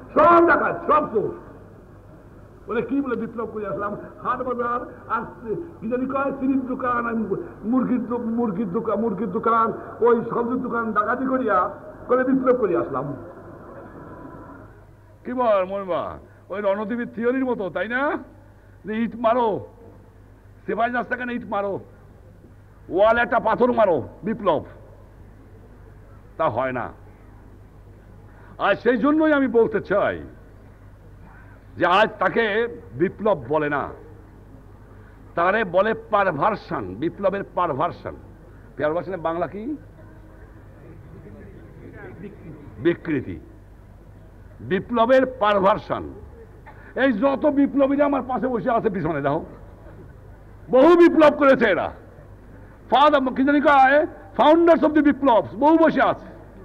সব ডাকাত, সব চোর। বলে কি বলে বিপ্লব করে আসলাম, হাট বাজার আর কি জানি কয় চিনির দোকান, মুরগির দোকান, ওই সবজির দোকান ডাকাতি করিয়া করে বিপ্লব করে আসলাম। কি বল মনবা, ওই রণদ্বীপের থিওরির মতো, তাই না? যে ইট মারো, সেপাই রাস্তাখানে ইট মারো, ওয়ালে একটা পাথর মারো, বিপ্লব। তা হয় না। আর সেই জন্যই আমি বলতে চাই যে আজ তাকে বিপ্লব বলে না, তারে বলে পারভার্সন, বিপ্লবের পারভার্সন। পারভার্সনের বাংলা কি? বিকৃতি। বিপ্লবের পারভার্সন। এই যত বিপ্লবীরা আমার পাশে বসে আছে পিছনে দেখো, বহু বিপ্লব করেছে এরা, কি জানি কয় ফাউন্ডার্স অব দি বিপ্লব, বহু বসে আছে।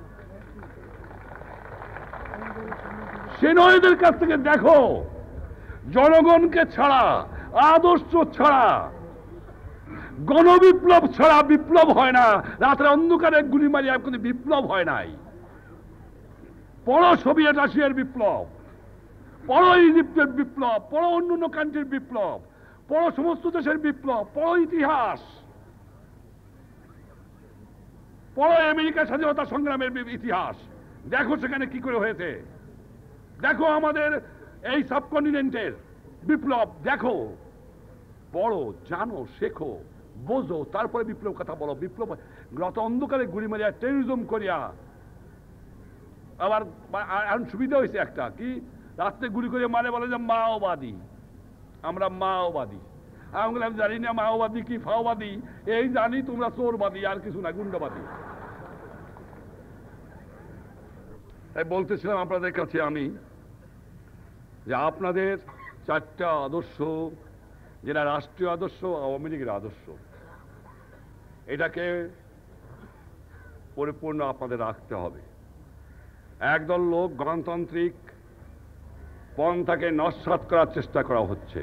সেনাদের কাছ থেকে দেখো, জনগণকে ছাড়া, আদর্শ ছাড়া, গণবিপ্লব ছাড়া বিপ্লব হয় না। রাতের অন্ধকারে গুলি মারিয়া কোনো বিপ্লব হয় নাই। পড়ো সোভিয়েত রাশিয়ার বিপ্লব, পড়ো ইজিপ্টের বিপ্লব, পড়ো অন্য কান্ট্রির বিপ্লব, পড়ো সমস্ত দেশের বিপ্লব, পড়ো ইতিহাস, পড়ো আমেরিকার স্বাধীনতা সংগ্রামের ইতিহাস, দেখো সেখানে কি করে হয়েছে। দেখো আমাদের এই সাবকন্টিনেন্টের বিপ্লব, দেখো, পড়ো, জানো, শেখো, বোঝো, তারপরে বিপ্লব কথা বলো। বিপ্লব রাত অন্ধকারে গুলি মারিয়া টেররিজম করিয়া, আবার এখন সুবিধা হয়েছে একটা কি, রাত্রে গুলি করে মারে, বলে যে মাওবাদী, আমরা মাওবাদী। আমি বললাম জানি না মাওবাদী কি ফাওবাদী, এই জানি তোমরা চোরবাদী, আর কিছু না, গুন্ডাবাদী। তাই বলতেছিলাম আপনাদের কাছে আমি যে আপনাদের চারটা আদর্শ, যেটা রাষ্ট্রীয় আদর্শ, আওয়ামী লীগের আদর্শ, এটাকে পরিপূর্ণ আপনাদের রাখতে হবে। একদল লোক গণতান্ত্রিক পন্থাকে নস্যাৎ করার চেষ্টা করা হচ্ছে।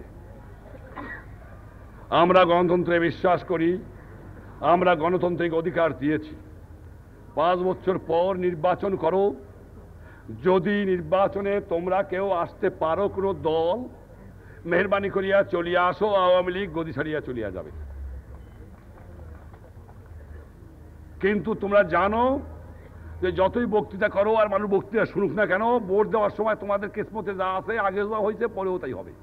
আমরা গণতন্ত্রে বিশ্বাস করি, আমরা গণতান্ত্রিক অধিকার দিয়েছি। 5 বছর পর নির্বাচন করো, যদি নির্বাচনে তোমরা কেউ আসতে পারো, কোনো দল, মেহরবানি করিয়া চলিয়া আসো, আওয়ামী লীগ গদি ছাড়িয়া চলিয়া যাবে। কিন্তু তোমরা জানো যে যতই বক্তৃতা করো আর মানুষ বক্তৃতা শুনুক না কেন, ভোট দেওয়ার সময় তোমাদের কিসমতে যা আছে, আগে যা হয়েছে পরেও তাই হবে।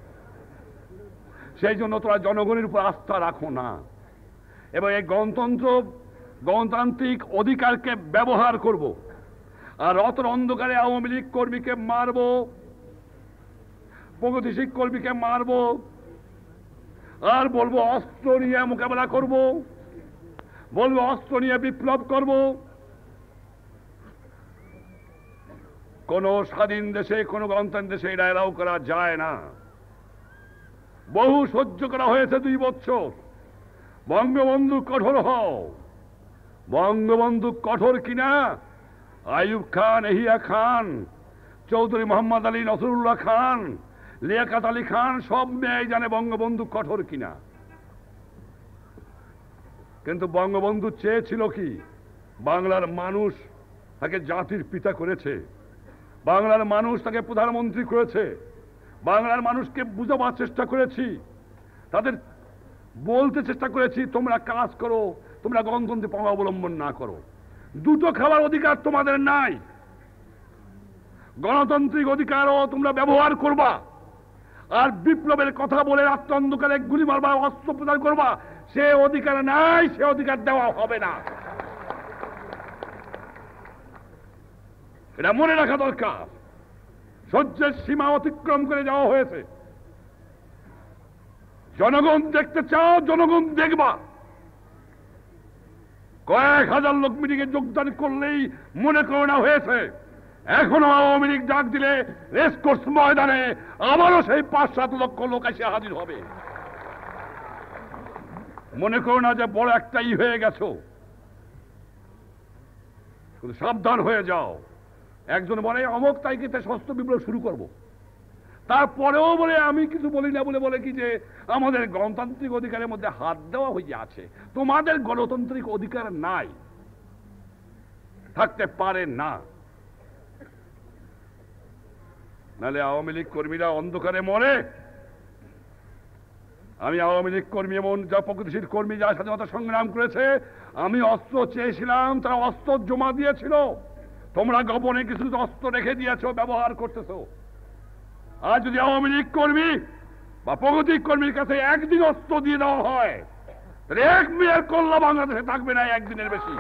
সেই জন্য তোমরা জনগণের উপর আস্থা রাখো না, এবং এই গণতান্ত্রিক অধিকারকে ব্যবহার করব। আর রাতের অন্ধকারে আওয়ামী লীগ কর্মীকে মারব, প্রগতিশীল কর্মীকে মারব, আর বলবো অস্ত্র নিয়ে মোকাবেলা করব, বলবো অস্ত্র নিয়ে বিপ্লব করব। কোন স্বাধীন দেশে, কোন গণতান্ত্রিক দেশে এটা এলাও করা যায় না। বহু সহ্য করা হয়েছে 2 বছর। বঙ্গবন্ধু কঠোর হও। বঙ্গবন্ধু কঠোর কিনা আইয়ুব খান, এহিয়া খান, চৌধুরী মোহাম্মদ আলী, নসরুল্লাহ খান, লিয়াকত আলী খান সব মেয়ে জানে বঙ্গবন্ধু কঠোর কিনা। কিন্তু বঙ্গবন্ধু চেয়েছিল কি, বাংলার মানুষ তাকে জাতির পিতা করেছে, বাংলার মানুষ তাকে প্রধানমন্ত্রী করেছে, বাংলার মানুষকে বুঝাবার চেষ্টা করেছি, তাদের বলতে চেষ্টা করেছি তোমরা কাজ করো, তোমরা গণতন্ত্রের পন্থা অবলম্বন না করো। দুটো খাবার অধিকার তোমাদের নাই। গণতান্ত্রিক অধিকারও তোমরা ব্যবহার করবা, আর বিপ্লবের কথা বলে রাত্র অন্ধকারে গুলি মারবা, অস্ত্র প্রদান করবা, সে অধিকার নাই, সে অধিকার দেওয়া হবে না। এটা মনে রাখা দরকার। সহ্যের সীমা অতিক্রম করে যাওয়া হয়েছে। জনগণ দেখতে চাও, জনগণ দেখবা। কয়েক হাজার লোক মিটিংয়ে যোগদান করলেই মনে করো না হয়েছে। এখনো আওয়ামী লীগ ডাক দিলে রেসকোর্স ময়দানে আবারও সেই 5-7 লক্ষ লোক এসে হাজির হবে। মনে করো না যে বড় একটাই হয়ে গেছো। শুধু সাবধান হয়ে যাও। একজন বলে অমুক তারিখে সশস্ত্র বিপ্লব শুরু করব, তারপরেও বলে আমি কিছু বলি না, বলে কি যে আমাদের গণতান্ত্রিক অধিকারের মধ্যে হাত দেওয়া হয়ে আছে। তোমাদের গণতান্ত্রিক অধিকার নাই, থাকতে পারে না। নাহলে আওয়ামী লীগ কর্মীরা অন্ধকারে মরে। আমি আওয়ামী লীগ কর্মী এবং যা প্রগতিশীল কর্মী যারা স্বাধীনতা সংগ্রাম করেছে, আমি অস্ত্র চেয়েছিলাম, তারা অস্ত্র জমা দিয়েছিল। তোমরা গোপনে কিছু অস্ত্র রেখে দিয়েছো, ব্যবহার করতেছো। আর যদি আওয়ামী লীগ কর্মী বা প্রগতি কর্মীর কাছে একদিন অস্ত্র দিয়ে দেওয়া হয়, তাহলে 1 মেয়ের কল্লা বাংলাদেশে থাকবে না একদিনের বেশি।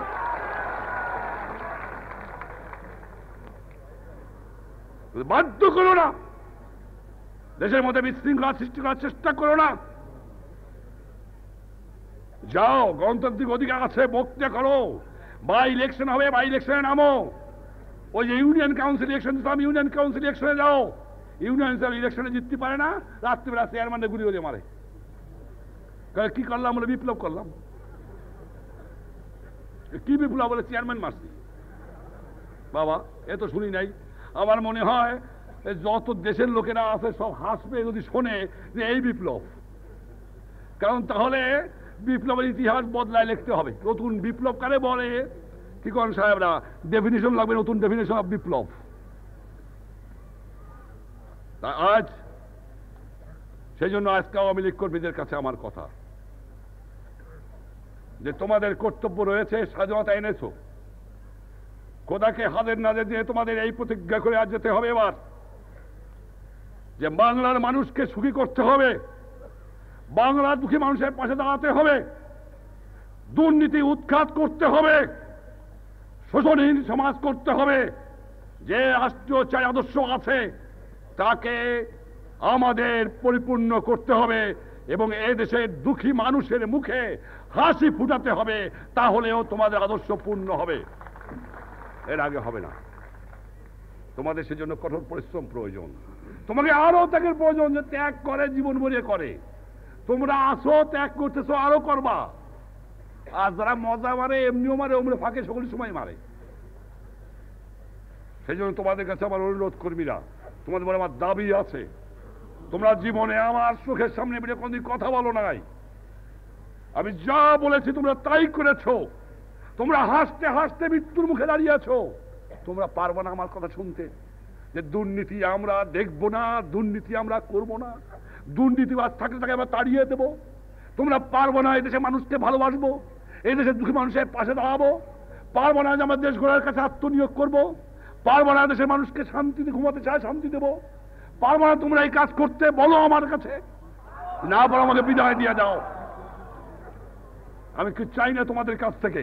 বাধ্য করো না, দেশের মধ্যে বিশৃঙ্খলা সৃষ্টি করার চেষ্টা করো না। যাও, গণতান্ত্রিক অধিকার আছে, বক্তৃতা করো। বাই ইলেকশন হবে, বাই ইলেকশনে নামো। ওই যে ইউনিয়ন কাউন্সিল ইলেকশন, আমি ইউনিয়ন কাউন্সিল ইলেকশনে যাও। ইউনিয়ন ইলেকশনে জিততে পারে না, রাত্রিবেলা চেয়ারম্যানের গুলি হলে মারে। কি করলাম? আমরা বিপ্লব করলাম। কি বিপ্লব বলে চেয়ারম্যান মারছি? বাবা, এ তো শুনি নাই। আমার মনে হয় যত দেশের লোকেরা আছে সব হাসবে যদি শোনে যে এই বিপ্লব। কারণ তাহলে বিপ্লবের ইতিহাস বদলায় লিখতে হবে। নতুন বিপ্লব কারে বলে? কি করেন সাহেবরা? ডেফিনিশন লাগবে, নতুন ডেফিনিশন অফ বিপ্লব। আজ সেই জন্য আজকে আওয়ামী লীগ কর্মীদের কাছে আমার কথা যে তোমাদের কর্তব্য রয়েছে, স্বাধীনতা এনেছো, খোদাকে হাতের নাজে দিয়ে তোমাদের এই প্রতিজ্ঞা করে আজ যেতে হবে এবার যে বাংলার মানুষকে সুখী করতে হবে, বাংলার দুঃখী মানুষের পাশে দাঁড়াতে হবে, দুর্নীতি উৎখাত করতে হবে, শোষণহীন সমাজ করতে হবে। যে রাষ্ট্রীয় চাই আদর্শ আছে তাকে আমাদের পরিপূর্ণ করতে হবে এবং এদেশের দুঃখী মানুষের মুখে হাসি ফুটাতে হবে। তাহলেও তোমাদের আদর্শ পূর্ণ হবে, এর আগে হবে না। তোমাদের সেজন্য কঠোর পরিশ্রম প্রয়োজন, তোমাকে আরো ত্যাগের প্রয়োজন, যে ত্যাগ করে জীবন ভরিয়ে করে। তোমরা আসো, ত্যাগ করতেছো, আরো করবা। আর যারা মজা মারে, এমনিও মারে, ওমরে ফাঁকে সকল সময় মারে। সেই জন্য তোমাদের কাছে আমার অনুরোধ, কর্মীরা, তোমাদের বলে আমার দাবি আছে, তোমরা জীবনে আমার চোখের সামনে বেরিয়ে কোনদিন কথা বলো নাই। আমি যা বলেছি তোমরা তাই করেছো। তোমরা হাসতে হাসতে মৃত্যুর মুখে দাঁড়িয়েছো। তোমরা পারবো না আমার কথা শুনতে যে দুর্নীতি আমরা দেখবো না, দুর্নীতি আমরা করবো না, দুর্নীতিবাদ থাকলে তাকে আমরা তাড়িয়ে দেবো। তোমরা পারবো না এদেশে মানুষকে ভালোবাসবো, এই দেশের দুঃখী মানুষের পাশে দাঁড়াবো। পারবো না যে আমার দেশ গড়ার কাছে আত্মনিয়োগ করবো। পারবো না দেশের মানুষকে শান্তিতে ঘুমাতে চায় শান্তি দেবো। পারবো না তোমরা এই কাজ করতে, বলো আমার কাছে। না বলো আমাকে বিদায় দিয়ে যাও। আমি কি চাই না তোমাদের কাছ থেকে।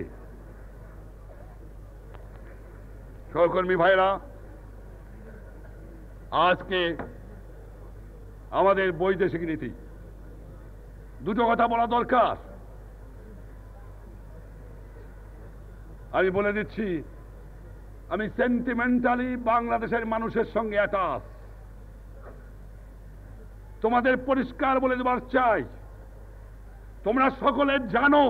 সহকর্মী ভাইরা, আজকে আমাদের বৈদেশিক নীতি, দুটো কথা বলা দরকার। আমি বলে দিচ্ছি, আমি সেন্টিমেন্টালি বাংলাদেশের মানুষের সঙ্গে অ্যাটাচ। তোমাদের পরিষ্কার বলে দেবার চাই, তোমরা সকলে জানো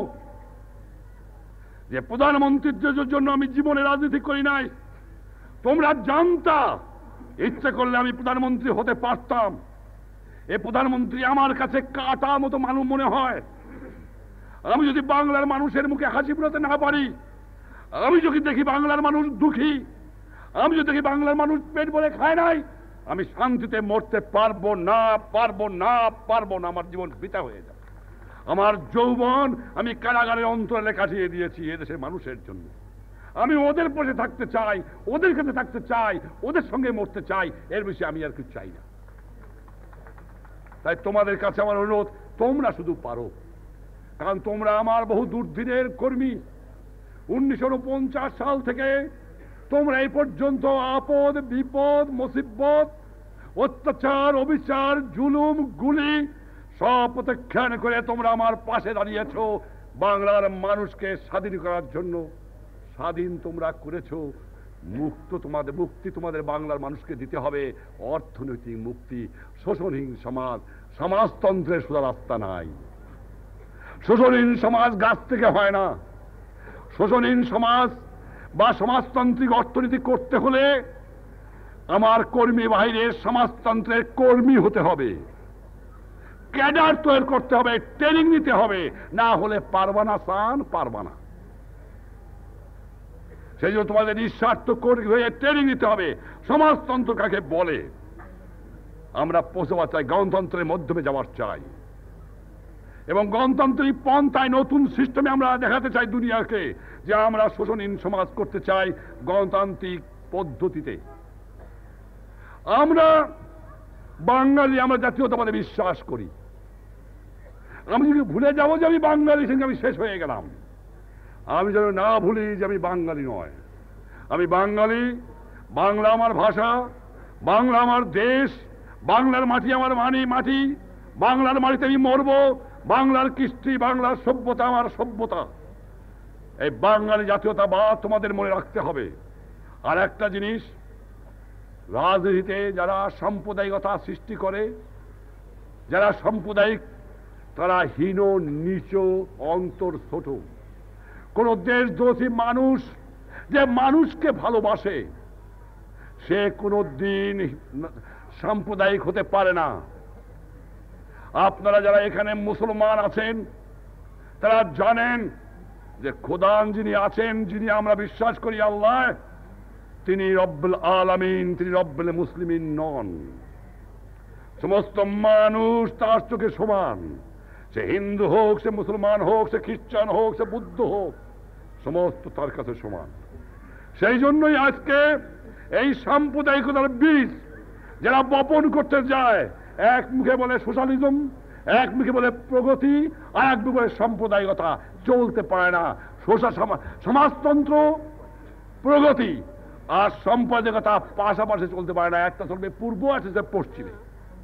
যে প্রধানমন্ত্রীর জন্য আমি জীবনে রাজনীতি করি নাই। তোমরা জানতা ইচ্ছা করলে আমি প্রধানমন্ত্রী হতে পারতাম। এই প্রধানমন্ত্রী আমার কাছে কাটা মতো মানুষ মনে হয়। আমি যদি বাংলার মানুষের মুখে হাসি ফোটাতে না পারি, আমি যদি দেখি বাংলার মানুষ দুঃখী, আমি যদি দেখি বাংলার মানুষ পেট ভরে খায় নাই, আমি শান্তিতে মরতে পারবো না, পারবো না, পারবো না। আমার জীবন বৃথা হয়ে যাবে। আমার যৌবন আমি কারাগারের অন্তরালে কাটিয়ে দিয়েছি এদেশের মানুষের জন্য। আমি ওদের পাশে থাকতে চাই, ওদের কাছে থাকতে চাই, ওদের সঙ্গে মরতে চাই, এর বেশি আমি আর কিছু চাই না। তাই তোমাদের কাছে আমার অনুরোধ, তোমরা শুধু পারো, কারণ তোমরা আমার বহু দুর্দিনের কর্মী। 1949 সাল থেকে তোমরা এই পর্যন্ত আপদ বিপদ মুসিবত অত্যাচার অবিচার জুলুম গুলি সব প্রত্যাখ্যান করে তোমরা আমার পাশে দাঁড়িয়েছ বাংলার মানুষকে স্বাধীন করার জন্য। স্বাধীন তোমরা করেছো, মুক্তি তোমাদের বাংলার মানুষকে দিতে হবে। অর্থনৈতিক মুক্তি, শোষণহীন সমাজ, সমাজতন্ত্রের সোজা রাস্তা নাই। শোষণহীন সমাজ গাছ থেকে হয় না। শোষণহীন সমাজ বা সমাজতান্ত্রিক অর্থনীতি করতে হলে আমার কর্মী বাহিরের সমাজতন্ত্রের কর্মী হতে হবে, ক্যাডার তৈরি করতে হবে, ট্রেনিং নিতে হবে। না হলে পারবা না, সান পারবা না। সেই জন্য তোমাদের নিঃস্বার্থ কর্মী হয়ে ট্রেনিং নিতে হবে। সমাজতন্ত্র কাকে বলে, আমরা পৌঁছাবার চাই, গণতন্ত্রের মাধ্যমে যাওয়ার চাই, এবং গণতান্ত্রিক পন্থায় নতুন সিস্টেমে আমরা দেখাতে চাই দুনিয়াকে যে আমরা শোষণহীন সমাজ করতে চাই গণতান্ত্রিক পদ্ধতিতে। আমরা বাঙালি, আমরা জাতীয়তাবাদে বিশ্বাস করি। আমি যদি ভুলে যাবো যে আমি বাঙালি, সেখানে আমি শেষ হয়ে গেলাম। আমি যেন না ভুলি যে আমি বাঙালি নয়, আমি বাঙালি। বাংলা আমার ভাষা, বাংলা আমার দেশ, বাংলার মাটি আমার মাটি, বাংলার মাটিতে আমি মরব, বাংলার কৃষ্টি, বাংলার সভ্যতা আমার সভ্যতা। এই বাঙালি জাতীয়তাবাদ তোমাদের মনে রাখতে হবে। আর একটা জিনিস, রাজনীতিতে যারা সাম্প্রদায়িকতা সৃষ্টি করে, যারা সাম্প্রদায়িক, তারা হীন, নীচ, অন্তর ছোট। কোন দেশদ্রোহী মানুষ যে মানুষকে ভালোবাসে সে কোনদিন সাম্প্রদায়িক হতে পারে না। আপনারা যারা এখানে মুসলমান আছেন তারা জানেন যে খোদান যিনি আছেন, যিনি আমরা বিশ্বাস করি আল্লাহ, তিনি রব্বুল আলামিন, তিনি রব্বুল মুসলিমিন নন। সমস্ত মানুষ তার চোখে সমান, সে হিন্দু হোক, সে মুসলমান হোক, সে খ্রিস্টান হোক, সে বুদ্ধ হোক, সমস্ত তার কাছে সমান। সেই জন্যই আজকে এই সাম্প্রদায়িকতার বীজ যারা বপন করতে যায়, এক মুখে বলে সোশ্যালিজম, এক মুখে বলে প্রগতি, আর এক মুখে বলে সাম্প্রদায়িকতা, চলতে পারে না। সমাজতন্ত্র, প্রগতি আর সাম্প্রদায়িকতা পাশাপাশি চলতে পারে না, একটা চলবে পূর্ব, একটা পশ্চিমে।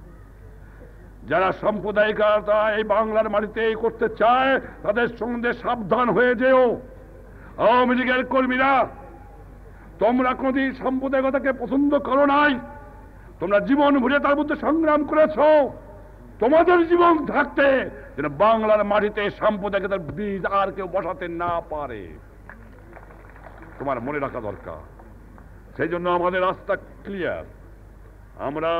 যারা সাম্প্রদায়িকতা এই বাংলার মাটিতে করতে চায় তাদের সঙ্গে সাবধান হয়ে যেও। আওয়ামী লীগের কর্মীরা, তোমরা কোনদিন সাম্প্রদায়িকতাকে পছন্দ করো নাই, তোমরা জীবন ভরে তার মধ্যে সংগ্রাম করেছ। তোমাদের জীবন থাকতে যেন বাংলার মাটিতে সাম্প্রদায়িকতার বীজ আর কেউ বসাতে না পারে, তোমার মনে রাখা দরকার। সেই জন্য আমাদের রাস্তা ক্লিয়ার। আমরা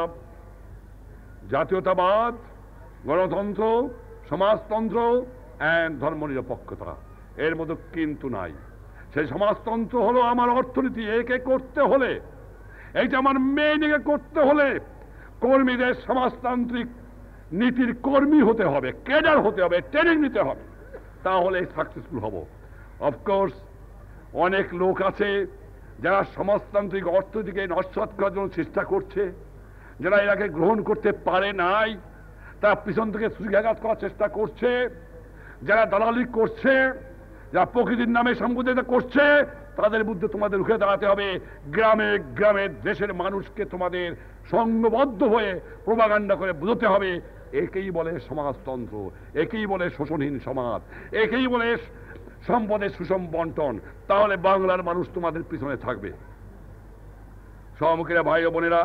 জাতীয়তাবাদ, গণতন্ত্র, সমাজতন্ত্র এন্ড ধর্মনিরপেক্ষতা, এর মধ্যে কিন্তু নাই। সেই সমাজতন্ত্র হলো আমার অর্থনীতি, একে করতে হলে, এইটা আমার মেয়েকে করতে হলে কর্মীদের সমাজতান্ত্রিক নীতির কর্মী হতে হবে, ক্যাডার হতে হবে, ট্রেনিং নিতে হবে, তাহলে সাকসেসফুল হব। অফকোর্স অনেক লোক আছে যারা সমাজতান্ত্রিক অর্থনীতিকে নস্যাৎ করার জন্য চেষ্টা করছে, যারা এটাকে গ্রহণ করতে পারে নাই, তারা পিছন থেকে ছুরিকাঘাত করার চেষ্টা করছে, যারা দালালি করছে, যারা প্রকৃতির নামে সম্পত্তিটা করছে, তাদের বিরুদ্ধে তোমাদের রুখে দাঁড়াতে হবে। গ্রামে গ্রামে দেশের মানুষকে তোমাদের সংঘবদ্ধ হয়ে প্রোপাগান্ডা করে বোঝাতে হবে একেই বলে সমাজতন্ত্র, একেই বলে শোষণহীন সমাজ, একেই বলে সম্পদের সুষম বন্টন। তাহলে বাংলার মানুষ তোমাদের পিছনে থাকবে। সহমুখীরা, ভাই ও বোনেরা,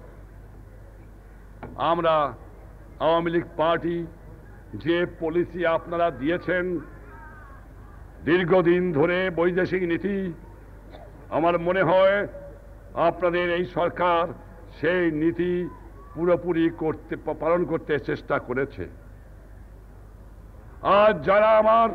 আমরা আওয়ামী লীগ পার্টি যে পলিসি আপনারা দিয়েছেন দীর্ঘদিন ধরে, বৈদেশিক নীতি, আমার মনে হয় আপনাদের এই সরকার সেই নীতি পুরোপুরি পালন করতে চেষ্টা করেছে। আজ যারা আমার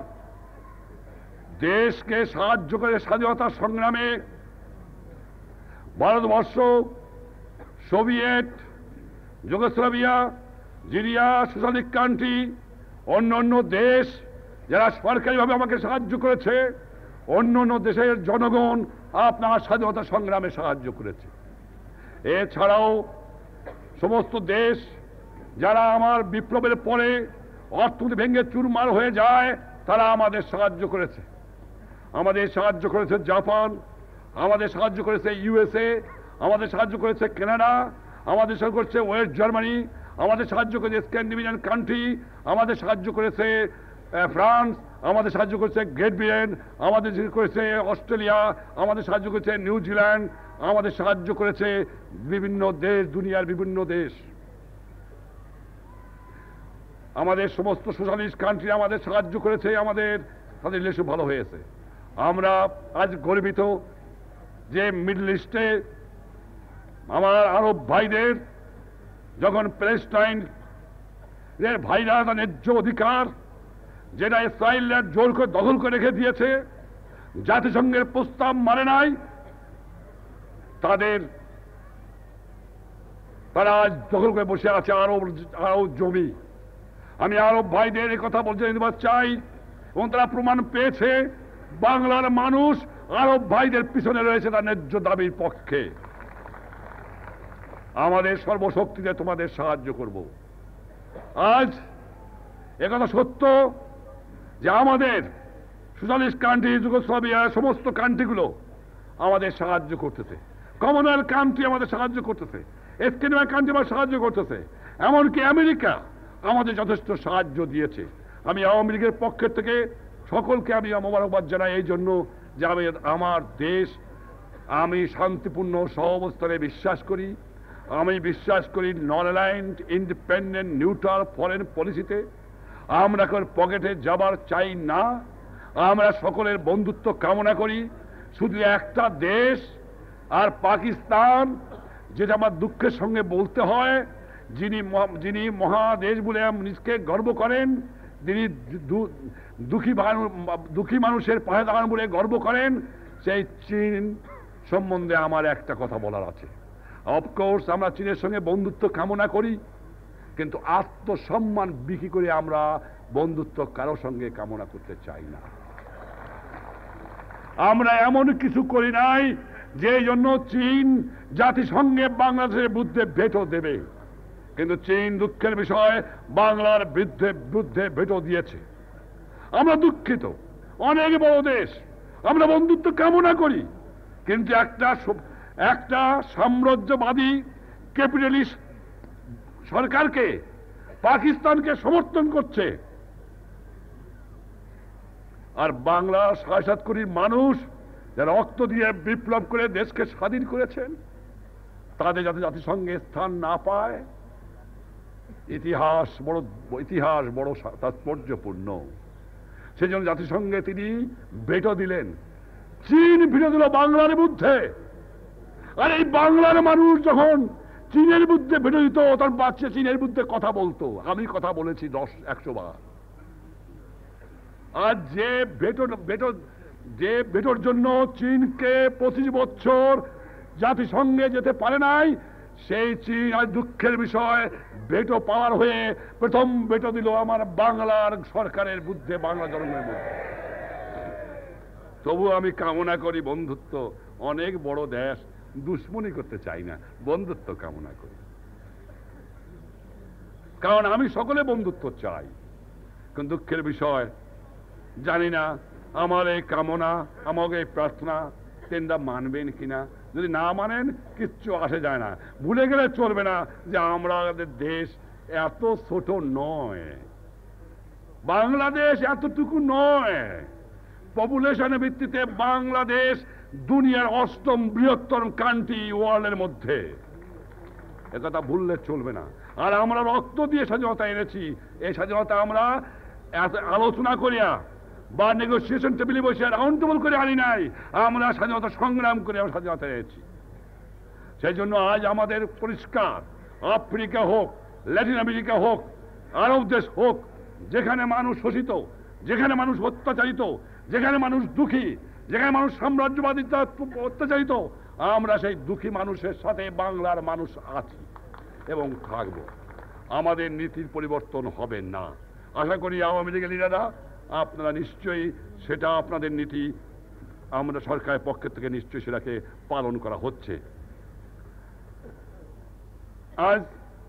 দেশকে সাহায্য করে স্বাধীনতা সংগ্রামে, Bharatvarsha, Soviet, Yugoslavia, Syria, socialist country, অন্য অন্য দেশ যারা সরকারিভাবে আমাকে সাহায্য করেছে, অন্য অন্য দেশের জনগণ আপনার স্বাধীনতা সংগ্রামে সাহায্য করেছে। এছাড়াও সমস্ত দেশ যারা আমার বিপ্লবের পরে অর্থনীতি ভেঙে চুরমার হয়ে যায়, তারা আমাদের সাহায্য করেছে। আমাদের সাহায্য করেছে জাপান, আমাদের সাহায্য করেছে ইউএসএ, আমাদের সাহায্য করেছে কানাডা, আমাদের সাহায্য করেছে ওয়েস্ট জার্মানি, আমাদের সাহায্য করেছে স্ক্যান্ডিনেভিয়ান কান্ট্রি, আমাদের সাহায্য করেছে ফ্রান্স, আমাদের সাহায্য করেছে গ্রেট ব্রিটেন, আমাদের করেছে অস্ট্রেলিয়া, আমাদের সাহায্য করেছে নিউজিল্যান্ড, আমাদের সাহায্য করেছে বিভিন্ন দেশ, দুনিয়ার বিভিন্ন দেশ। আমাদের সমস্ত সোশ্যালিস্ট কান্ট্রি আমাদের সাহায্য করেছে, আমাদের তাদের রিলেশন ভালো হয়েছে। আমরা আজ গর্বিত যে মিডল ইস্টে আমার আরব ভাইদের যখন প্যালেস্টাইন এর ভাইরা তার ন্যায্য অধিকার যেটা ইসরায়েলের জোর করে দখল করে রেখে দিয়েছে, জাতিসংঘের প্রস্তাব মানে নাই, তারা আজ দখল করে বসে আছে আরব জমি। আমি আরব ভাইদের এই কথা বলতে চাই, এবং তারা প্রমাণ পেয়েছে বাংলার মানুষ আরব ভাইদের পিছনে রয়েছে তার ন্যায্য দাবির পক্ষে। আমাদের সর্বশক্তিতে তোমাদের সাহায্য করব। আজ একথা সত্য যে আমাদের সোশ্যালিস্ট কান্ট্রি, যুগোস্লাভিয়া, সমস্ত কান্ট্রিগুলো আমাদের সাহায্য করতেছে, কমনওয়েলথ কান্ট্রি আমাদের সাহায্য করতেছে, স্ক্যান্ডিনেভিয়ান কান্ট্রি আমাদের সাহায্য করতেছে, এমনকি আমেরিকা আমাদের যথেষ্ট সাহায্য দিয়েছে। আমি আওয়ামী লীগের পক্ষের থেকে সকলকে আমি মোবারকবাদ জানাই এই জন্য যে আমার দেশ, আমি শান্তিপূর্ণ সহাবস্থানে বিশ্বাস করি। আমি বিশ্বাস করি non aligned, independent, neutral foreign পলিসিতে। আমরা এখন পকেটে যাবার চাই না, আমরা সকলের বন্ধুত্ব কামনা করি। শুধু একটা দেশ আর পাকিস্তান, যেটা আমার দুঃখের সঙ্গে বলতে হয়, যিনি মহাদেশ বলে নিজকে গর্ব করেন, যিনি দুঃখী মানুষের পাশে দাঁড়ান বলে গর্ব করেন, সেই চীন সম্বন্ধে আমার একটা কথা বলার আছে। অফকোর্স আমরা চীনের সঙ্গে বন্ধুত্ব কামনা করি, কিন্তু আত্মসম্মান বিক্রি করে আমরা বন্ধুত্ব কারো সঙ্গে কামনা করতে চাই না। আমরা এমন কিছু করি নাই যে জন্য চীন জাতিসংঘে বাংলাদেশের বিরুদ্ধে ভেটো দেবে, কিন্তু চীন দুঃখের বিষয় বাংলার বিরুদ্ধে ভেটো দিয়েছে। আমরা দুঃখিত, অনেক বড় দেশ, আমরা বন্ধুত্ব কামনা করি, কিন্তু একটা সাম্রাজ্যবাদী ক্যাপিটালিস্ট সরকারকে, পাকিস্তানকে সমর্থন করছে। আর বাংলার ৭.৭ কোটির মানুষ যারা রক্ত দিয়ে বিপ্লব করে দেশকে স্বাধীন করেছেন, তাদের যাতে জাতিসংঘে স্থান না পায়, ইতিহাস বড় তাৎপর্যপূর্ণ। সেজন্য জাতিসংঘে তিনি ভেটো দিলেন। চীন ভেটো দিল বাংলার বিরুদ্ধে। আর এই বাংলার মানুষ যখন চীনের বিরুদ্ধে ভেটো দিত, তার বাচ্চা চীনের বিরুদ্ধে কথা বলতো। আমি কথা বলেছি ১০-১০০ বার। আর যে ভেটোর জন্য চীনকে ২৫ বছর জাতিসংঘে যেতে পারে নাই, সেই চীন আজ দুঃখের বিষয় ভেটো পাওয়ার হয়ে প্রথম ভেটো দিল আমার বাংলার সরকারের বিরুদ্ধে, বাংলা জনগণের বিরুদ্ধে। তবু আমি কামনা করি বন্ধুত্ব। অনেক বড় দেশ, দুশ্মনী করতে চাই না, বন্ধুত্ব কামনা করি। কারণ আমি সকলে বন্ধুত্ব চাই। কিন্তু দুঃখের বিষয়, জানি না আমার এই কামনা, আমাকে এই প্রার্থনা তেনরা মানবেন কিনা। যদি না মানেন, কিচ্ছু আসে যায় না। ভুলে গেলে চলবে না যে আমাদের দেশ এত ছোট নয়, বাংলাদেশ এতটুকু নয়। পপুলেশনের ভিত্তিতে বাংলাদেশ দুনিয়ার ৮ম বৃহত্তম কান্ট্রি ওয়ার্ল্ডের মধ্যে, একথা ভুললে চলবে না। আর আমরা রক্ত দিয়ে স্বাধীনতা এনেছি। এই স্বাধীনতা আমরা আলোচনা করিয়া বা নেগোসিয়েশন টেবিলে বসে রাউন্ড টেবল করে আনি নাই, আমরা স্বাধীনতা সংগ্রাম করে আমরা স্বাধীনতা এনেছি। সেই জন্য আজ আমাদের পরিষ্কার, আফ্রিকা হোক, ল্যাটিন আমেরিকা হোক, আরব দেশ হোক, যেখানে মানুষ শোষিত, যেখানে মানুষ অত্যাচারিত, যেখানে মানুষ দুঃখী, যেখানে মানুষ সাম্রাজ্যবাদী অত্যাচারিত, আমরা সেই দুঃখী মানুষের সাথে বাংলার মানুষ আছি এবং থাকব। আমাদের নীতির পরিবর্তন হবে না। আশা করি আওয়ামী লীগের লিডাররা আপনারা নিশ্চয়ই সেটা, আপনাদের নীতি আমরা সরকারের পক্ষ থেকে নিশ্চয়ই সেটাকে পালন করা হচ্ছে। আজ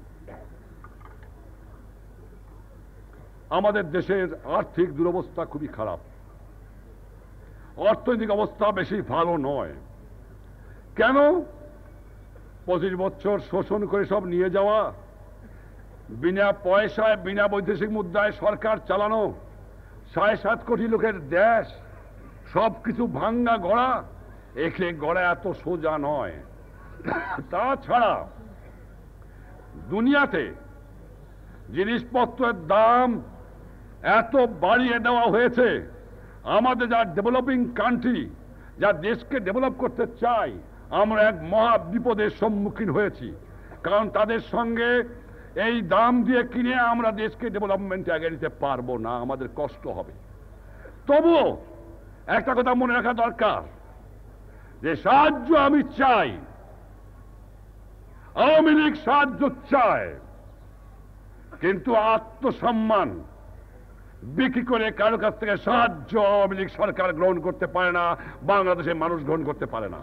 আমাদের দেশের আর্থিক দুরবস্থা খুবই খারাপ, অর্থনৈতিক অবস্থা বেশি ভালো নয়। কেন? ২৫ বছর শোষণ করে সব নিয়ে যাওয়া, বিনা পয়সায়, বিনা বৈদেশিক মুদ্রায় সরকার চালানো, ৭.৭ কোটি লোকের দেশ, সবকিছু ভাঙ্গা গড়া। একে গড়া এত সোজা নয়। তাছাড়া দুনিয়াতে জিনিসপত্রের দাম এত বাড়িয়ে দেওয়া হয়েছে, আমাদের যা ডেভেলপিং কান্ট্রি, যা দেশকে ডেভেলপ করতে চাই, আমরা এক মহা বিপদের সম্মুখীন হয়েছি। কারণ তাদের সঙ্গে এই দাম দিয়ে কিনে আমরা দেশকে ডেভেলপমেন্টে আগে নিতে পারবো না, আমাদের কষ্ট হবে। তবুও একটা কথা মনে রাখা দরকার, যে সাহায্য আমি চাই, আওয়ামী লীগ সাহায্য চায়, কিন্তু আত্মসম্মান বিক্রি করে কারো কাছ থেকে সাহায্য আওয়ামী লীগ সরকার গ্রহণ করতে পারে না, বাংলাদেশের মানুষ গ্রহণ করতে পারে না।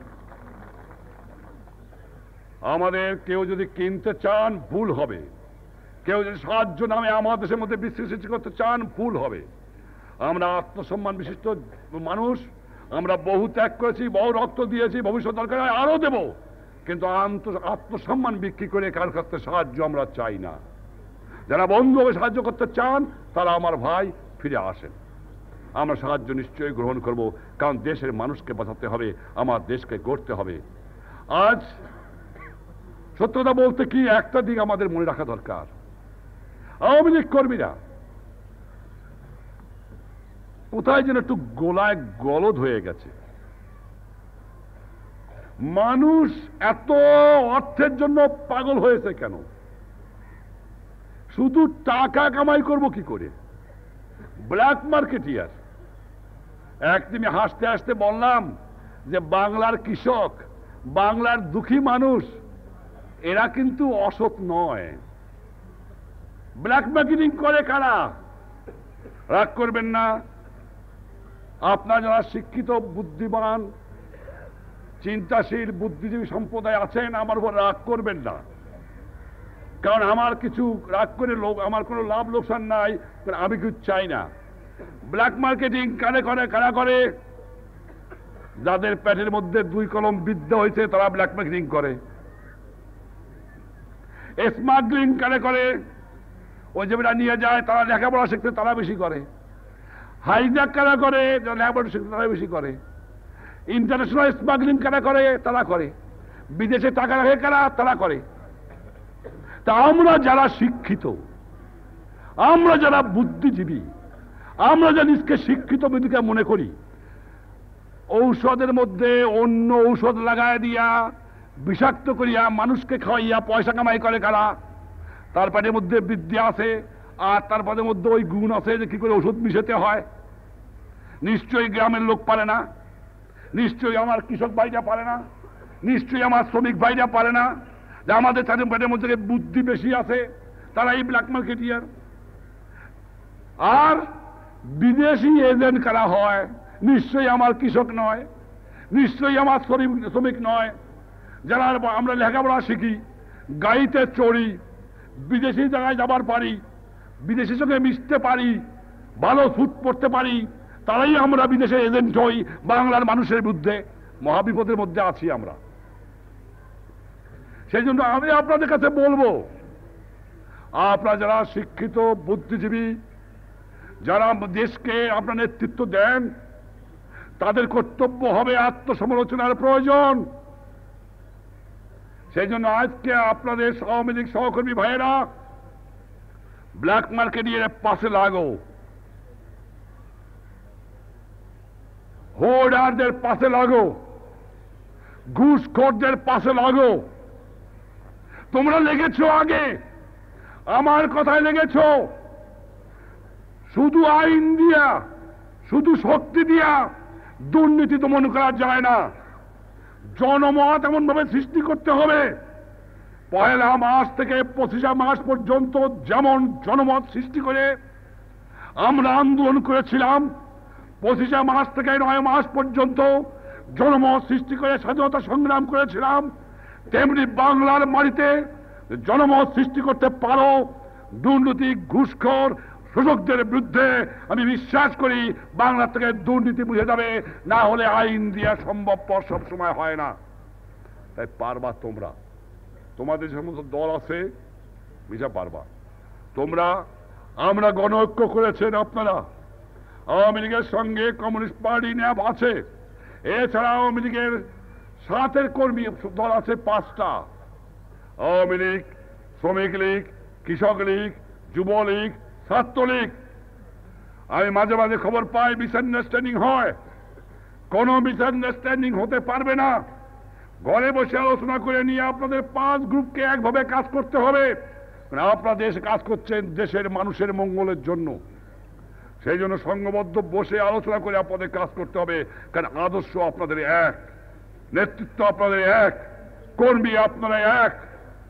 আমাদের কেউ যদি কিনতে চান ভুল হবে, কেউ যদি সাহায্য নামে আমাদের দেশের মধ্যে বিশৃঙ্খলা সৃষ্টি করতে চান ভুল হবে। আমরা আত্মসম্মান বিশিষ্ট মানুষ, আমরা বহু ত্যাগ করেছি, বহু রক্ত দিয়েছি, ভবিষ্যৎ দরকার হয় আরো দেব, কিন্তু আত্মসম্মান বিক্রি করে কারোর কাছ থেকে সাহায্য আমরা চাই না। যারা বন্ধুভাবে সাহায্য করতে চান তারা আমার ভাই ফিরে আসেন, আমরা সাহায্য নিশ্চয়ই গ্রহণ করব, কারণ দেশের মানুষকে বাঁচাতে হবে, আমার দেশকে গড়তে হবে। আজ সত্যতা বলতে কি একটা দিক আমাদের মনে রাখা দরকার, আওয়ামী লীগ কর্মীরা কোথায় যেন একটু গোলায় গলদ হয়ে গেছে। মানুষ এত অর্থের জন্য পাগল হয়েছে কেন? শুধু টাকা কামাই করব কি করে? Black marketeer. একদিন হাসতে হাসতে বললাম যে বাংলার কৃষক, বাংলার দুঃখী মানুষ, এরা কিন্তু অসৎ নয়। ব্ল্যাক মার্কেটিং করে কারা? রাগ করবেন না, আপনারা যারা শিক্ষিত, বুদ্ধিমান, চিন্তাশীল, বুদ্ধিজীবী সম্প্রদায় আছেন, আমার উপর রাগ করবেন না, কারণ আমার কিছু রাগ করে আমার কোনো লাভ লোকসান নাই, আমি কিছু চাই না। ব্ল্যাক মার্কেটিং কারা করে? যাদের পেটের মধ্যে 2 কলম বিদ্যা হয়েছে তারা ব্ল্যাক মার্কেটিং করে। স্মাগলিং করে? ওই যেটা নিয়ে যায় তারা লেখাপড়া শিখতে তারা বেশি করে। হাইজ্যাক করে? লেখাপড়া শিখতে তারা বেশি করে। ইন্টারন্যাশনাল স্মাগলিং করে? তারা করে। বিদেশে টাকা রাখে কারা? তারা করে। তা আমরা যারা শিক্ষিত, আমরা যারা বুদ্ধিজীবী, আমরা যা নিজকে শিক্ষিত বিধিকা মনে করি, ঔষধের মধ্যে অন্য ঔষধ লাগায় দিয়া বিষাক্ত করিয়া মানুষকে খাওয়াইয়া পয়সা কামাই করে কারা? তার পেটের মধ্যে বিদ্যা আছে, আর তার পেটের মধ্যে ওই গুণ আছে যে কি করে ওষুধ মিশাতে হয়। নিশ্চয়ই গ্রামের লোক পারে না, নিশ্চয়ই আমার কৃষক ভাইরা পারে না, নিশ্চয়ই আমার শ্রমিক ভাইরা পারে না, যে আমাদের তাদের পেটের মধ্যে বুদ্ধি বেশি আছে, তারা এই ব্ল্যাক মার্কেটিয়ার। আর বিদেশি এজেন্ট কারা হয়? নিশ্চয়ই আমার কৃষক নয়, নিশ্চয়ই আমার শ্রমিক নয়, যারা আমরা লেখাপড়া শিখি, গাড়িতে চড়ি, বিদেশি জায়গায় যাবার পারি, বিদেশির সঙ্গে মিশতে পারি, ভালো স্যুট পড়তে পারি, তারাই আমরা বিদেশে এজেন্ট হই বাংলার মানুষের বিরুদ্ধে। মহাবিপদের মধ্যে আছি আমরা। সেই জন্য আমি আপনাদের কাছে বলবো, আপনারা যারা শিক্ষিত বুদ্ধিজীবী, যারা দেশকে আপনার নেতৃত্ব দেন, তাদের কর্তব্য হবে আত্মসমালোচনার প্রয়োজন। সেই জন্য আজকে আপনাদের আওয়ামী লীগ সহকর্মী ভাইয়েরা ব্ল্যাক মার্কেটিংয়ের পাশে লাগো, হোর্ডারদের পাশে লাগো, ঘুষখোরদের পাশে লাগো। তোমরা লেগেছ আগে, আমার কথায় লেগেছ। শুধু আইন দিয়া, শুধু শক্তি দিয়া দুর্নীতি দমন করা যায় না। জনমত এমন ভাবে সৃষ্টি করতে হবে, 1 মাস থেকে 25 মাস পর্যন্ত যেমন জনমত সৃষ্টি করে আমরা আন্দোলন করেছিলাম, 25 মাস থেকে 9 মাস পর্যন্ত জনমত সৃষ্টি করে স্বাধীনতা সংগ্রাম করেছিলাম, তেমনি বাংলার মাটিতে জনমত সৃষ্টি করতে পারো। দুর্নীতি, ঘুষখোর, শোষকদের বিরুদ্ধে আমি বিশ্বাস করি বাংলা থেকে দুর্নীতি বুঝে যাবে, না হলে আইন দিয়া সম্ভবপর সবসময় হয় না। তাই পারবা তোমরা, তোমাদের সমস্ত দল আছে, বুঝা পারবা তোমরা। আমরা গণ ঐক্য করেছেন আপনারা, আওয়ামী লীগের সঙ্গে কমিউনিস্ট পার্টি ন্যাপ আছে, এছাড়া আওয়ামী লীগের সাথের কর্মী দল আছে 5টা, আওয়ামী লীগ, শ্রমিক লীগ, কৃষক লীগ, যুবলীগ, ছাত্রলীগ। আমি মাঝে মাঝে খবর পাই মিসআন্ডারস্ট্যান্ডিং হয়। কোন মিসআন্ডারস্ট্যান্ডিং হতে পারবে না। ঘরে বসে আলোচনা করে নিয়ে আপনাদের 5 গ্রুপকে একভাবে কাজ করতে হবে। আপনারা দেশে কাজ করছেন দেশের মানুষের মঙ্গলের জন্য, সেই জন্য সংঘবদ্ধ বসে আলোচনা করে আপনাদের কাজ করতে হবে। কারণ আদর্শ আপনাদের এক, নেতৃত্ব আপনাদের এক, কর্মী আপনারা এক,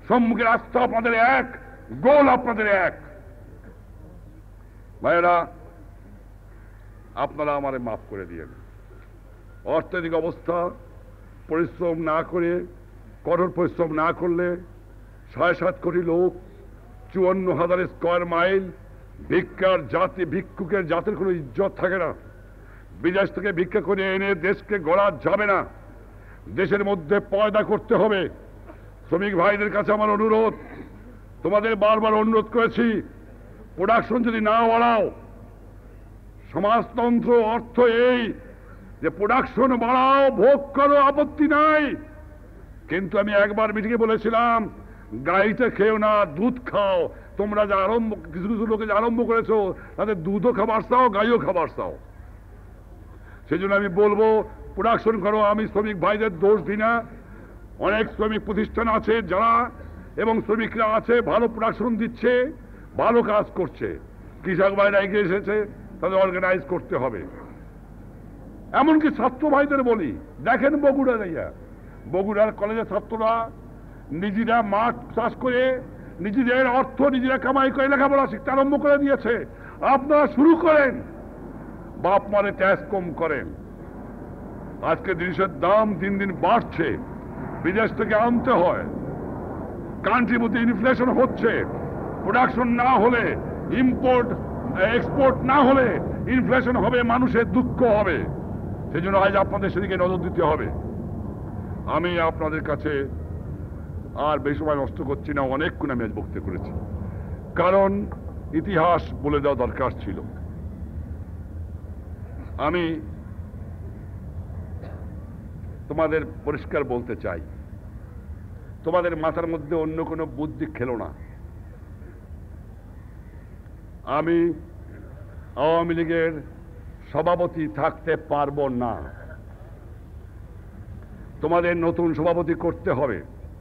সম্মুখে রাস্তা আপনাদের এক, গোল আপনাদের এক। ভাইয়েরা, আপনারা আমারে মাফ করে দিয়েন। অর্থনৈতিক অবস্থা পরিশ্রম না করে, কঠোর পরিশ্রম না করলে 7.5 কোটি লোক, 54,000 স্কয়ার মাইল, ভিক্ষার জাতি, ভিক্ষুকের জাতির কোনো ইজ্জত থাকে না। বিদেশ থেকে ভিক্ষা করে এনে দেশকে গড়া যাবে না, দেশের মধ্যে পয়দা করতে হবে। শ্রমিক ভাইদের কাছে আমার অনুরোধ, তোমাদের বারবার অনুরোধ করেছি, প্রোডাকশন যদি না বাড়াও, সমাজতন্ত্র অর্থ এই যে প্রোডাকশন বাড়াও, ভোগ করো, আপত্তি নাই। কিন্তু আমি একবার মিটিংয়ে বলেছিলাম, গাইতে খেও না, দুধ খাও। তোমরা যা কিছু কিছু লোকে যে আরম্ভ করেছো, তাদের দুধও খাবার চাও, গাইও খাবার চাও। সেই জন্য আমি বলবো, প্রোডাকশন করো। আমি শ্রমিক ভাইদের দোষ দিই না, অনেক শ্রমিক প্রতিষ্ঠান আছে যারা, এবং শ্রমিকরা আছে ভালো প্রোডাকশন দিচ্ছে, ভালো কাজ করছে। কৃষক ভাইরা এগিয়ে এসেছে, তাদের অর্গানাইজ করতে হবে। এমনকি ছাত্র ভাইদের বলি, দেখেন বগুড়ার কলেজের ছাত্ররা নিজেরা মাঠ চাষ করে, নিজেদের অর্থ নিজেরা কামাই করে লেখাপড়া শিখতে আরম্ভ করে দিয়েছে। আপনারা শুরু করেন, বাপ মারে ট্যাক্স কম করেন। আজকে জিনিসের দাম দিন দিন বাড়ছে, বিদেশ থেকে আনতে হয়, কান্ট্রির মধ্যে ইনফ্লেশন হচ্ছে। প্রোডাকশন না হলে, ইম্পোর্ট এক্সপোর্ট না হলে ইনফ্লেশন হবে, মানুষের দুঃখ হবে। সেই জন্য আজ আপনাদের সেদিকে নজর দিতে হবে। আমি আপনাদের কাছে আর বেশি সময় নষ্ট করছি না, অনেকক্ষণ আমি আজ বক্তব্য করেছি, কারণ ইতিহাস বলে দেওয়া দরকার ছিল। আমি তোমাদের পরিষ্কার বলতে চাই, তোমাদের মাথার মধ্যে অন্য কোনো বুদ্ধি খেলো না। আমি আওয়ামী লীগের সভাপতি থাকতে পারবো না। তোমাদের নতুন সভাপতি করতে হবে,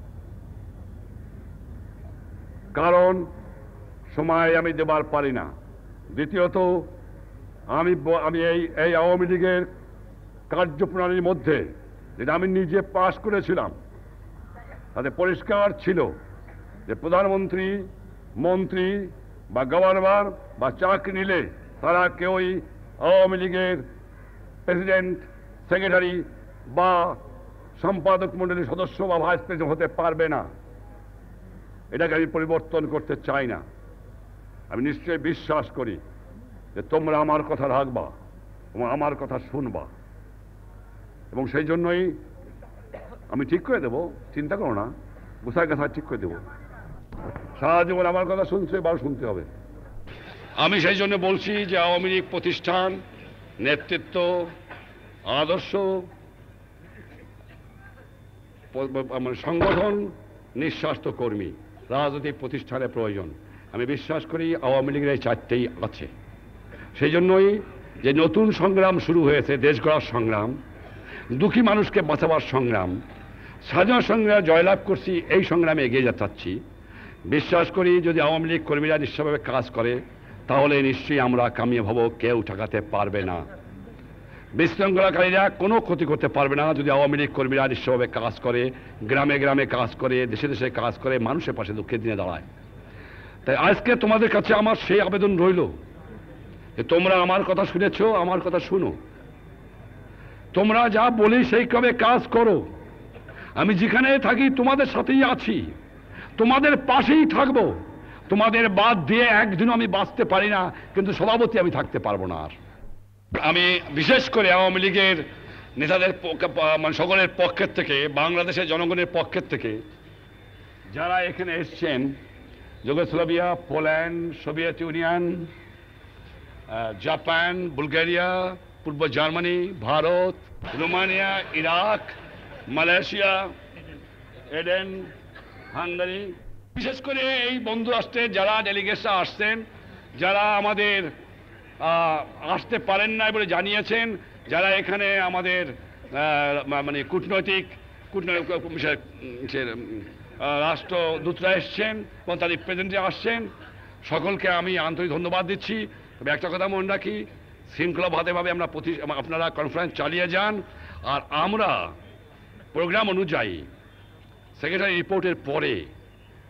কারণ সময় আমি দেবার পারি না। দ্বিতীয়ত, আমি এই আওয়ামী লীগের কার্যপ্রণালীর মধ্যে যেটা আমি নিজে পাশ করেছিলাম, তাতে পরিষ্কার ছিল যে প্রধানমন্ত্রী, মন্ত্রী বা গভর্নর বা চাকরি নিলে তারা কেউই আওয়ামী লীগের প্রেসিডেন্ট, সেক্রেটারি বা সম্পাদক মণ্ডলীর সদস্য বা ভাইস প্রেসিডেন্ট হতে পারবে না। এটাকে আমি পরিবর্তন করতে চাই না। আমি নিশ্চয়ই বিশ্বাস করি যে তোমরা আমার কথা রাখবা এবং আমার কথা শুনবা, এবং সেই জন্যই আমি ঠিক করে দেবো, চিন্তা করো না, গোসাই কথা ঠিক করে দেবো। সারা জীবন আমার কথা শুনছে, এবার শুনতে হবে। আমি সেই জন্য বলছি যে আওয়ামী লীগ প্রতিষ্ঠান, নেতৃত্ব, আদর্শ, সংগঠন, নিঃস্বার্থ কর্মী, রাজনৈতিক প্রতিষ্ঠানের প্রয়োজন। আমি বিশ্বাস করি আওয়ামী লীগের এই চারটেই আছে। সেই জন্যই যে নতুন সংগ্রাম শুরু হয়েছে, দেশ গড়ার সংগ্রাম, দুঃখী মানুষকে বাঁচাবার সংগ্রাম, স্বাধীনতা সংগ্রামে জয়লাভ করছি, এই সংগ্রামে এগিয়ে যাচ্ছি। বিশ্বাস করি যদি আওয়ামী লীগ কর্মীরা নিশ্চয়ভাবে কাজ করে, তাহলে নিশ্চয়ই আমরা কামিয়াব হব, কেউ ঠেকাতে পারবে না। বিশৃঙ্খলাকারীরা কোনো ক্ষতি করতে পারবে না যদি আওয়ামী লীগ কর্মীরা নিশ্চয়ভাবে কাজ করে, গ্রামে গ্রামে কাজ করে, দেশে দেশে কাজ করে, মানুষের পাশে দুঃখের দিনে দাঁড়ায়। তাই আজকে তোমাদের কাছে আমার সেই আবেদন রইল যে তোমরা আমার কথা শুনেছ, আমার কথা শুনো। তোমরা যা বলি সেই কবে কাজ করো। আমি যেখানে থাকি তোমাদের সাথেই আছি, তোমাদের পাশেই থাকবো। তোমাদের বাদ দিয়ে একদিনও আমি বাঁচতে পারি না, কিন্তু সভাপতি আমি থাকতে পারবো না। আর আমি বিশেষ করে আওয়ামী লীগের নেতাদের সকলের পক্ষের থেকে, বাংলাদেশের জনগণের পক্ষের থেকে যারা এখানে এসছেন, Yugoslavia, Poland, Soviet Union, Japan, Bulgaria, পূর্ব Germany, Bharat, Romania, Iraq, Malaysia, Aden, Hungary, বিশেষ করে এই বন্ধু রাষ্ট্রের যারা ডেলিগেটসরা আসছেন, যারা আমাদের আসতে পারেন না বলে জানিয়েছেন, যারা এখানে আমাদের মানে কূটনৈতিক রাষ্ট্রদূতরা এসছেন এবং তাদের রিপ্রেজেন্টেটিভ আসছেন, সকলকে আমি আন্তরিক ধন্যবাদ দিচ্ছি। তবে একটা কথা মনে রাখি, শৃঙ্খলাবদ্ধভাবে আপনারা কনফারেন্স চালিয়ে যান, আর আমরা প্রোগ্রাম অনুযায়ী সেক্রেটারি রিপোর্টের পরে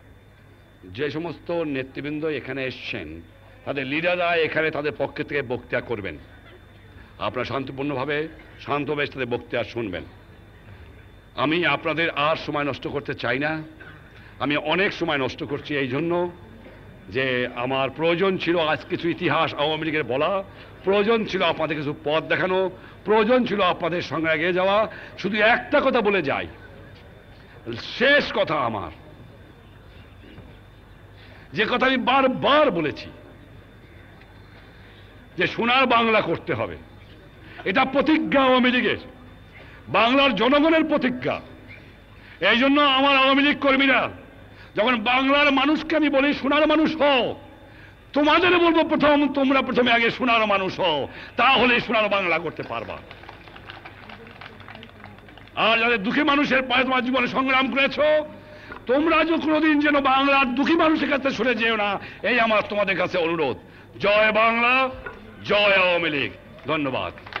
যে সমস্ত নেতৃবৃন্দ এখানে এসছেন তাদের লিডাররা এখানে তাদের পক্ষ থেকে বক্তৃতা করবেন। আপনারা শান্তপূর্ণভাবে শান্তবেশ তাদের বক্তৃতা শুনবেন। আমি আপনাদের আর সময় নষ্ট করতে চাই না। আমি অনেক সময় নষ্ট করছি এই জন্য যে আমার প্রয়োজন ছিল আজ কিছু ইতিহাস আওয়ামী লীগের বলা, প্রয়োজন ছিল আপনাদের কিছু পথ দেখানো, প্রয়োজন ছিল আপনাদের সঙ্গে এগিয়ে যাওয়া। শুধু একটা কথা বলে যাই, শেষ কথা আমার, যে কথা আমি বারবার বলেছি যে সোনার বাংলা করতে হবে। এটা প্রতিজ্ঞা আওয়ামী লীগের, বাংলার জনগণের প্রতিজ্ঞা। এই জন্য আমার আওয়ামী লীগ কর্মীরা যখন বাংলার মানুষকে আমি বলি সোনার মানুষ হও, তোমাদের বলবো তোমরা প্রথমে আগে সোনার মানুষ হও, তাহলে সোনার বাংলা করতে পারবা। আর যাদের দুঃখী মানুষের পায়ে তোমার জীবনে সংগ্রাম করেছো, তোমরা যে কোনোদিন যেন বাংলার দুঃখী মানুষের কাছে সরে যেও না, এই আমার তোমাদের কাছে অনুরোধ। জয় বাংলা, জয় আওয়ামী লীগ। ধন্যবাদ।